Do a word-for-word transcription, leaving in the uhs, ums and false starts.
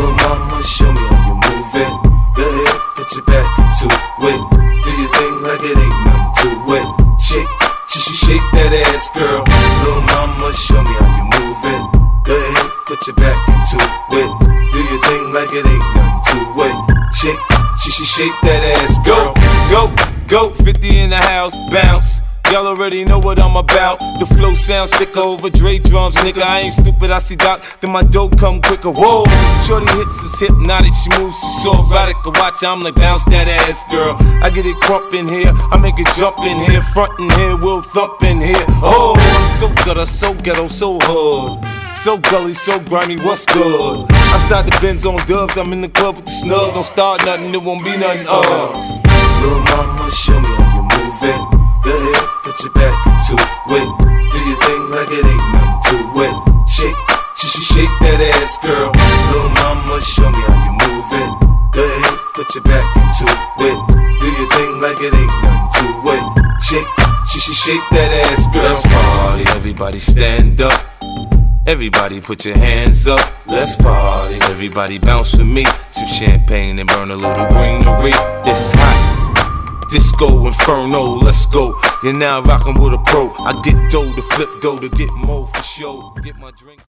Little mama, show me how you move it. Go ahead, put your back into it. Do your thing like it ain't nothing to it. Shake, sh sh shake that ass, girl. Little mama, show me how you move it. Go ahead, put your back into it. Do your thing like it ain't nothing to it. Shake, sh sh shake that ass, girl. Go, go, go, fifty in the house, bounce. Y'all already know what I'm about. The flow sounds sicker over Dre drums, nigga. I ain't stupid, I see Doc, then my dough come quicker. Whoa, shorty hips is hypnotic, she moves, she's so erotic. I watch her, I'm like, bounce that ass, girl. I get it crump in here, I make it jump in here, front in here, we'll thump in here. Oh, I'm so gutter, so ghetto, so hood. So gully, so grimy, what's good? Outside the Benz on dubs, I'm in the club with the snug. Don't start nothing, it won't be nothing, uh. Little mama, show me how you move it. Go ahead, put your back into it. Do your thing like it ain't nothing to it. Shake, sh sh shake that ass, girl. Little mama, show me how you move it. Go ahead, put your back into it. Do your thing like it ain't nothing to it. Shake, sh sh shake that ass, girl. Let's party, everybody stand up. Everybody put your hands up. Let's party, everybody bounce with me. Some champagne and burn a little greenery. It's hot. Disco Inferno, let's go. You're now rockin' with a pro. I get dough to flip dough to get more for show. Get my drink.